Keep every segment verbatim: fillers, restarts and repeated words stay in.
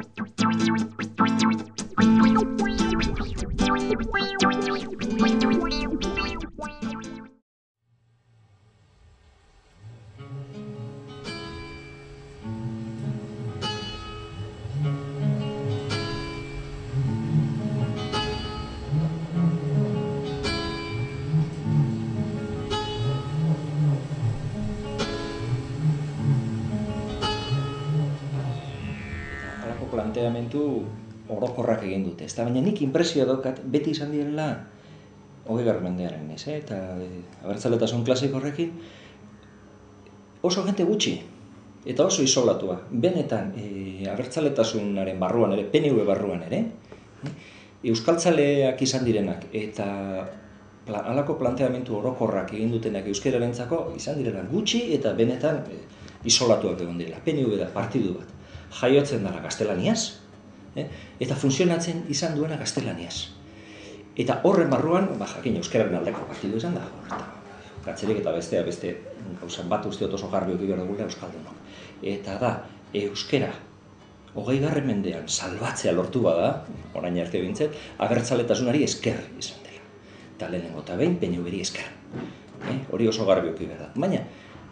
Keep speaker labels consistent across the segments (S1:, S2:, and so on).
S1: Planteamendu orokorrak egin dute, ezta? Baina nik inpresioa daukat beti izan direla hogeigarren mendearen ez, eh? Eta abertzaletasun klasiko horrekin oso jente gutxi eta oso isolatua. Benetan e, abertzaletasunaren barruan ere, P N V barruan ere, euskaltzaleak izan direnak eta pla, halako planteamendu orokorrak egin dutenak euskararentzako izan direla gutxi eta benetan e, isolatuak egon direla. P N V da partidu bat. Jaiotzen dara gaztelaniaz, eh? Eta funtzionatzen izan duena gaztelaniaz. Eta horren barruan, ba, jakin euskararen aldeko partidu izan da, eta gatzerik eta bestea beste gauza bat usteot oso garbi oki behar dugula euskaldunok. Eta da, euskara hogeigarren mendean salbatzea lortu bada, orain arte bintzet, abertzaletasunari esker izan dela. Eta lehenengo eta behin, P N V-ri esker. Eh? Hori oso garbi oki behar da. Baina,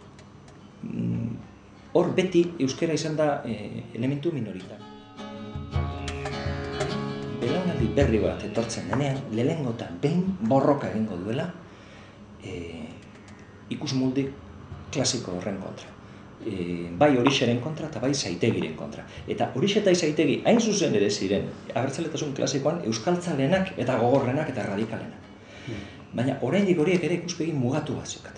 S1: hor beti euskara izan da e, elementu minoritar. Belaunaldi berri bat etortzen denean, lehenengo eta behin borroka egingo duela e, ikusmuldi klasiko horren kontra. E, bai Orixeren kontra eta bai Zaitegiren kontra. Eta Orixe eta Zaitegi hain zuzen ere ziren abertzaletasun klasikoan euskaltzalenak eta gogorrenak eta radikalenak. Baina oraindik horiek ere ikuspegi mugatu bat zeukaten.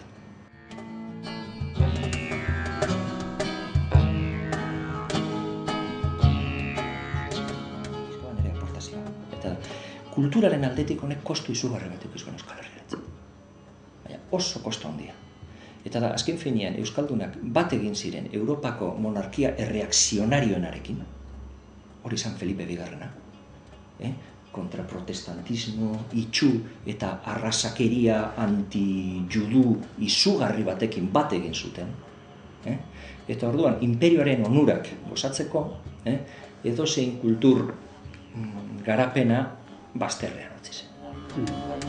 S1: Kulturaren aldetik honek kostu izugarri bat ikusten Euskal Herriarentzat. Baina oso kostu handia. Eta da, azken finean, euskaldunak bat egin ziren Europako monarkia erreakzionarioenarekin, hori izan Felipe Bigarrena, eh? kontra protestantismo, itxu eta arrasakeria anti-judu izugarri batekin bat egin zuten. Eh? Eta orduan, imperioaren onurak gozatzeko, eh? edozein kultur mm, garapena bazterrean utzi zen.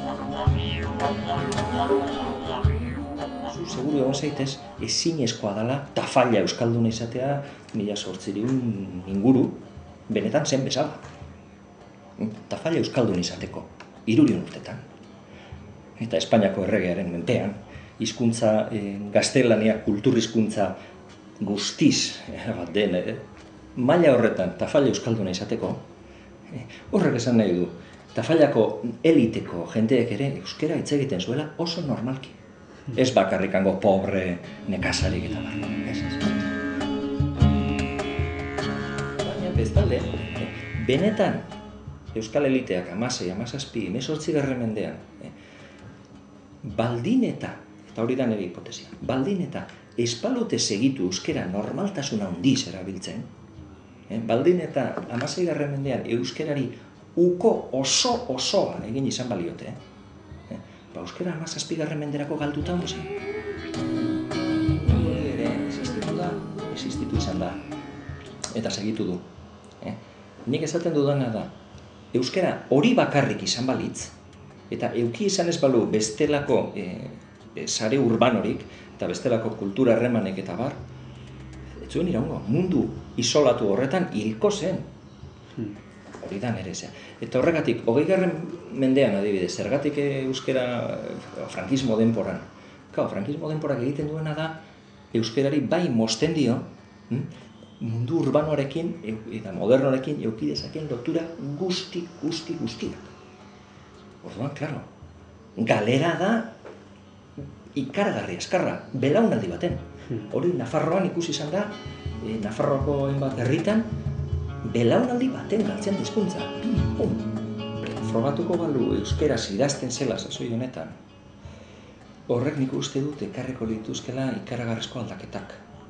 S1: Zu seguru egon zaitez, ezinezkoa dela Tafalla euskalduna izatea mila zortziehun inguru, benetan zen bezala. Tafalla euskaldun izateko, hirurehun urtetan. Eta Espainiako erregearen menpean, hizkuntza eh, gaztelania kulturhizkuntza guztiz bat den, eh? maila horretan Tafalla euskalduna izateko, eh, horrek esan nahi du, Tafallako eliteko jendeek ere euskara hitz egiten zuela oso normalki. Ez bakarrikango pobre nekasarik eta bar. Baina bestalde, benetan euskal eliteak hamasei, hamazazpi, hemezortzigarren mendean, eh, baldin eta, eta hori da nire hipotesia, baldin eta espalute segitu euskara normaltasuna handiz erabiltzen, eh, baldin eta hamaseigarren mendean euskarari uko oso osoa egin izan baliote. Eh? Ba, euskara hamazazpigarren menderako galduta hau zen. Hori ere, existitu da, existitu izan da, eta segitu du. Eh? Nik esaten dudana da, euskara hori bakarrik izan balitz, eta euki izan ez balu bestelako eh, sare urbanorik, eta bestelako kultura harremanek eta bar, ez zuen iraungo, mundu isolatu horretan hilko zen. Hmm. Hori da nere zea. Eta horregatik, hogeigarren mendean adibidez, zergatik euskara frankismo denporan. Kau, frankismo denporak egiten duena da, euskarari bai mosten dio, mundu urbanoarekin eta modernoarekin euki dezaken lotura guzti, guzti, guztiak. Orduan, klaro, galera da ikaragarri, eskarra, belaunaldi baten. Hori Nafarroan ikusi izan da, e, Nafarroako hainbat herritan, belaunaldi baten galtzen hizkuntza. Pum. Frogatuko balu euskaraz idazten zela sasoi honetan. Horrek nik uste dut ekarriko lituzkela ikaragarrizko aldaketak.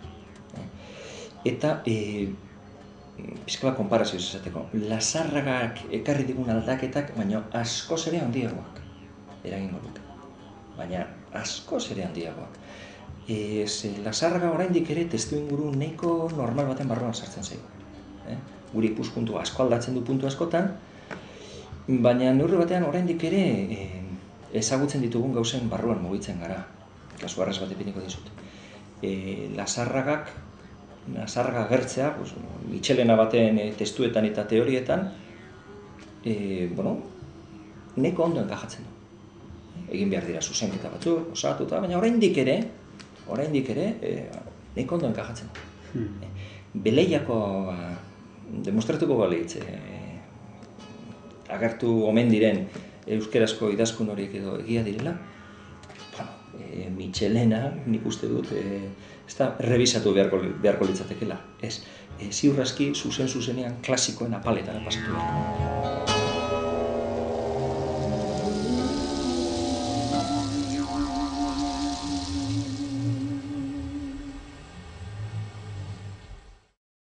S1: Eta e, pixka bat konparazioz esateko, Lasarragak ekarri digun aldaketak, baina askoz ere handiagoak eragingo luke. Baina askoz ere handiagoak. E, Lasarraga oraindik ere testu inguru nahiko normal baten barruan sartzen zaigu. Eh? gure ikuspuntua asko aldatzen du puntu askotan, baina neurri batean oraindik ere e, ezagutzen ditugun gauzen barruan mugitzen gara. Kasu arras bat ipiniko dizut. E, Lasarragak, Lasarraga agertzea, pues, Mitxelena baten e, testuetan eta teorietan, e, bueno, neko ondo enkajatzen du. Egin behar dira zuzenketa batzuk, osatuta, baina oraindik ere, oraindik ere, e, neko ondo enkajatzen du. Hmm. Beleiako demostratuko balitz, e, agertu omen diren euskerazko idazkun horiek edo egia direla, bueno, e, Mitxelena, nik uste dut, e, ez da, revisatu beharko, beharko litzatekela. Ez, e, ziurraski, zuzen zuzenean klasikoen apaletara pasatu beharko.